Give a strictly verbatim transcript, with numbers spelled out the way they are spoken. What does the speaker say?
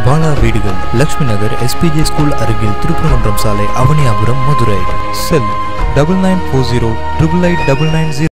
பாலா வீடுகள், லட்சுமி நகர், SPJ school அருகில், திருப்பரங்குன்றம் சாலை, Avaniyapuram, Madurai. Cell double nine four zero triple eight double nine zero.